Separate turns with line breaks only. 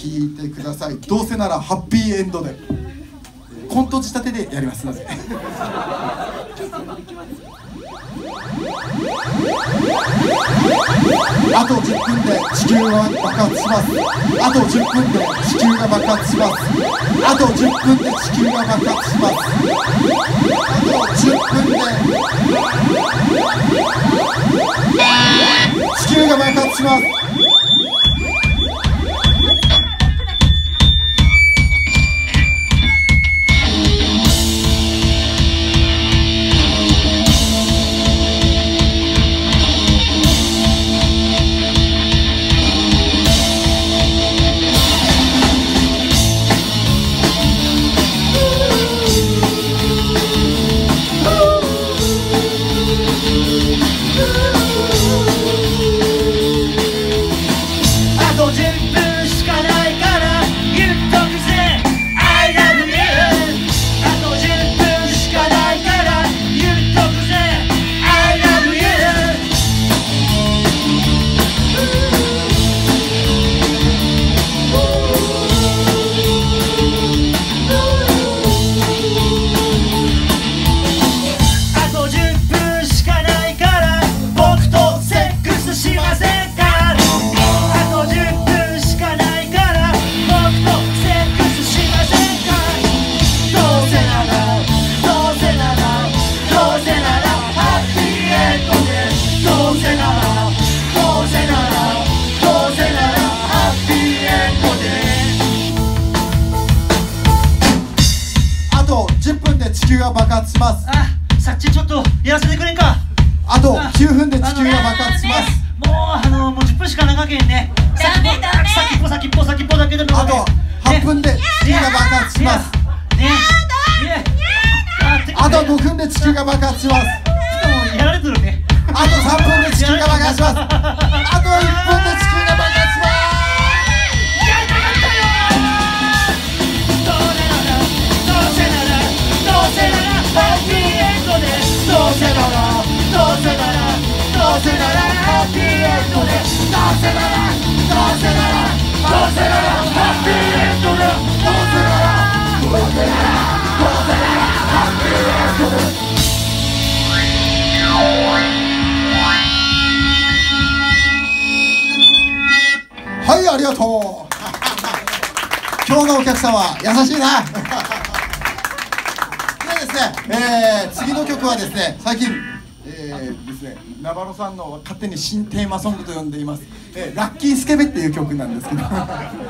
聞いてください。どうせならハッピーエンドでコント仕立てでやりますのであと10分で地球は爆発します。あと10分で地球が爆発します。あと10分で地球が爆発します。あと10分で地球が爆発します。地球が爆発します。
あ、さっちちょっとやらせてくれんか。
あと9分で地球が爆発します。
もう10分しか長けんね。先っぽだけでも。
あと8分で地球が爆発します。あと5分で地球が爆発します。
やられてるね。
あと3分で地球が爆発します。あと1分で地球が爆発します。はい、ありがとう今日のお客様優しいなでですね、次の曲はですね、最近ですね、ナバロさんの勝手に新テーマソングと呼んでいます、ラッキースケベっていう曲なんですけど